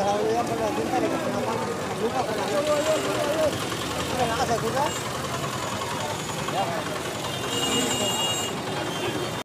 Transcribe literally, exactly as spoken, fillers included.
dejado ya por la cinta de que se nos van a nunca con la luz. ¿Qué pasa, tú? Ya.